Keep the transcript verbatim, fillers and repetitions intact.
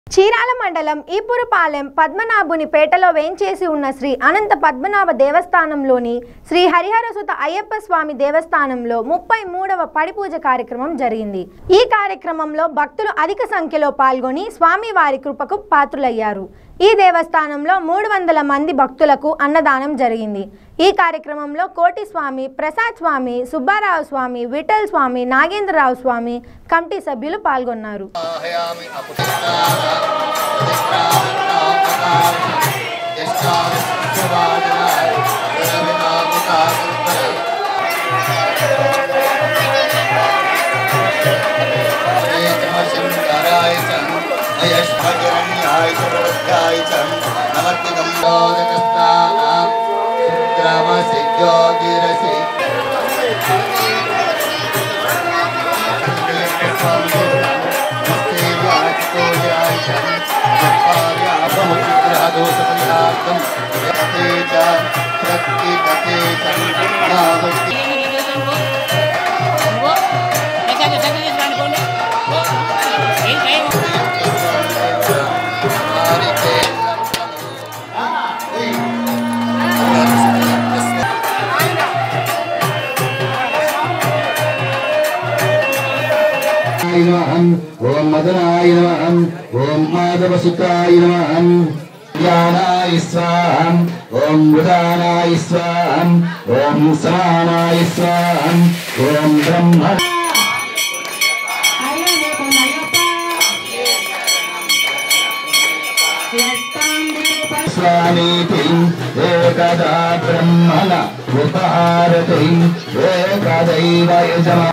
చీరాల మండలం ఈపురపాలెం పద్మనాభుని పేటలో వేంచేసి ఉన్న శ్రీ అనంత పద్మనాభ దేవస్థానంలోని శ్రీ హరిహరసుత అయ్యప్ప స్వామి దేవస్థానంలో ముప్పై మూడవ పడిపూజ కార్యక్రమం జరిగింది. ఈ కార్యక్రమంలో భక్తులు అధిక సంఖ్యలో పాల్గొని స్వామివారి కృపకు పాత్రులయ్యారు. ఈ దేవస్థానంలో మూడు వందల మంది భక్తులకు అన్నదానం జరిగింది. ఈ కార్యక్రమంలో కోటి స్వామి, ప్రసాద్ స్వామి, సుబ్బారావు స్వామి, విఠల్ స్వామి, నాగేంద్రరావు స్వామి కమిటీ సభ్యులు పాల్గొన్నారు. ओम मदनाय नमः ओम माधवसुताय नमः ज्ञानाय स्वाहा ओम मृदानाय स्वाहा ओम समानाय स्वाहा ओम ब्रह्म स्वामीति एकदा ब्रह्मण उपहारति एकदैव यजमा